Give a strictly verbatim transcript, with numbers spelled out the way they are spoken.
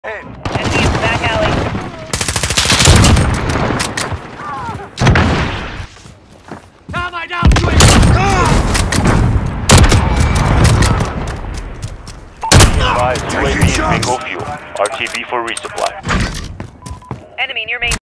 Head. Enemy in the back alley. Am I down to it? Advise U A V and bingo fuel. R T B for resupply. Enemy near main.